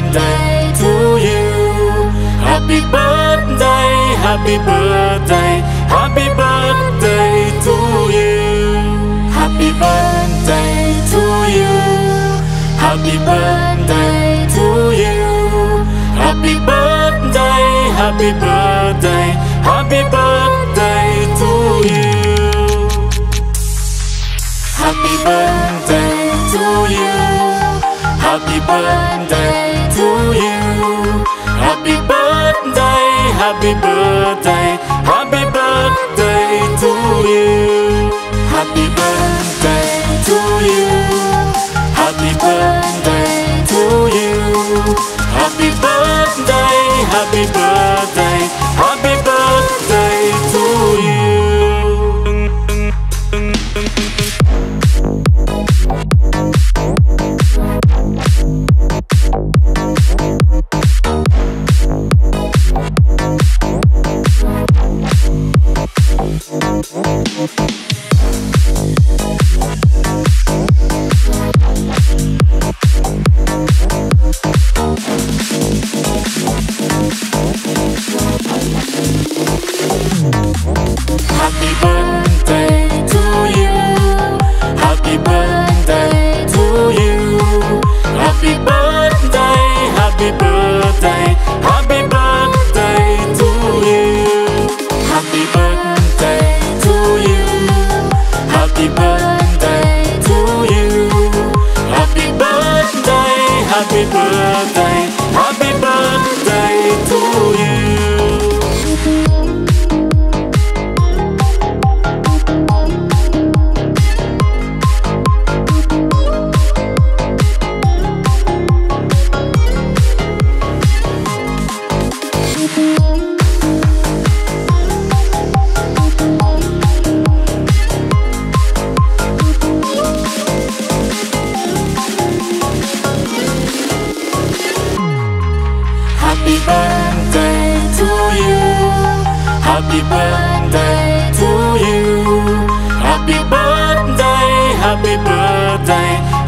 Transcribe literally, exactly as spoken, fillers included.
birthday to you. Happy birthday, happy birthday, happy birthday to you. Happy birthday to you. Happy birthday to you. Happy birthday, happy birthday, happy birthday to you. Happy birthday to you. Happy birthday to you. Happy birthday, happy birthday, happy birthday to you. Happy birthday to you. Happy birthday to you. Happy birthday, happy birthday, happy birthday to you. Happy birthday to you. Happy birthday to you. Happy birthday, happy birthday, happy birthday to you. Happy birthday to you. Happy birthday to you. Happy birthday, happy birthday, happy birthday to you. Happy birthday to you. Happy birthday to you. Happy birthday, happy birthday,